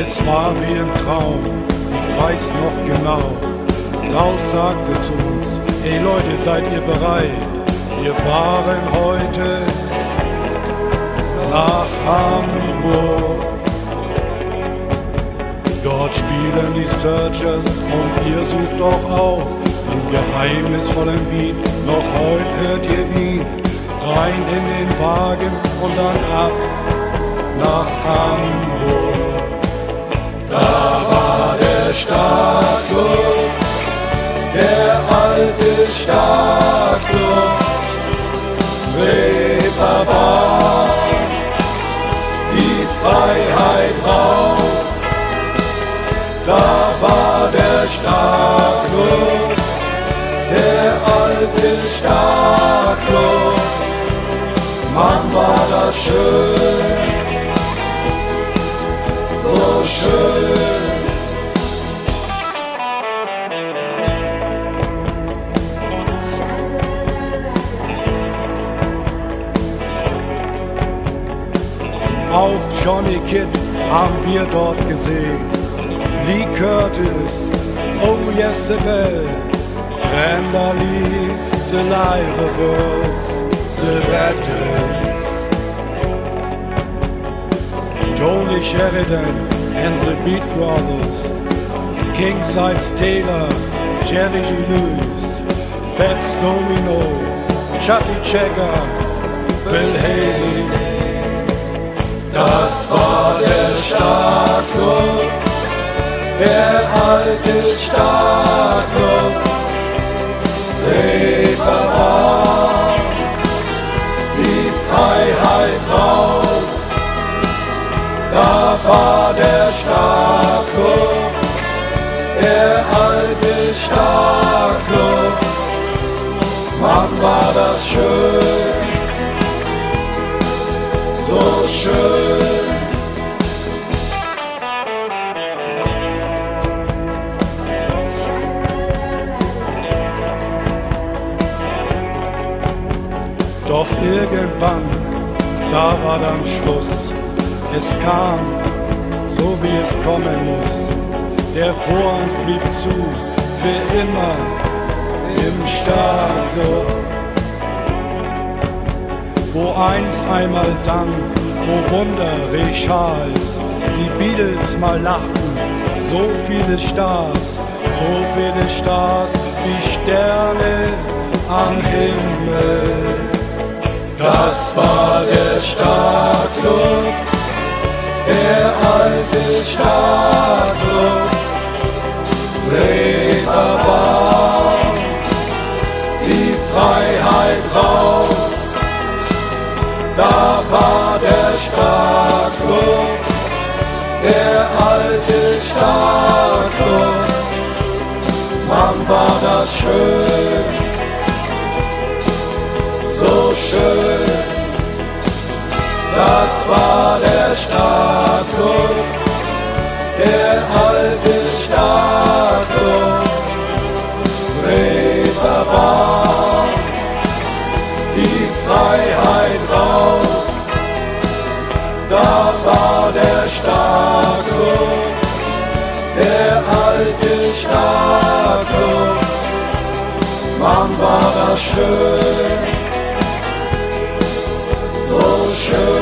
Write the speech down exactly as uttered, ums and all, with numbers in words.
Es war wie im Traum, ich weiß noch genau. Klaus sagte zu uns, hey Leute, seid ihr bereit? Wir fahren heute nach Hamburg. Dort spielen die Searchers und ihr sucht doch auch den geheimnisvollen Beat. Noch heute hört ihr ihn, rein in den Wagen und dann ab nach Hamburg. Da war der Stadtclub, der alte Stadtclub, Reeperbahn, die Freiheit rauf. Da war der Stadtclub, der alte Stadtclub, Mann war das schön, so schön. Auch Johnny Kidd haben wir dort gesehen, Lee Curtis, oh yes a bell, and Ali, the live birds, the rattles. Tony Sheridan and the Beat Brothers, King Sides Taylor, Jerry Lewis, Fats Domino, Charlie Checker, Bill Haley. Das war der Stadtclub, der alte Stadtclub, Reeperbahn, die Freiheit rauf. Da war der Stadtclub, der alte Stadtclub, Mann war das schön, so schön. Doch irgendwann, da war dann Schluss. Es kam, so wie es kommen muss. Der Vorhang blieb zu, für immer im Stadtclub. Wo einst einmal sang, oh Wunder, Ray Charles, die Beatles mal lachten, so viele Stars, so viele Stars wie Sterne am Himmel. Das war der Stadtclub, der alte Stadtclub, Reeperbahn, die Freiheit rauf. Da war der Stadtclub, der alte Stadtclub, Mann war das schön, so schön. Das war der Stadtclub, der alte Stadtclub, Reeperbahn, die Freiheit rauf. Da war der Stadtclub, der alte Stadtclub, Mann war das schön, so schön.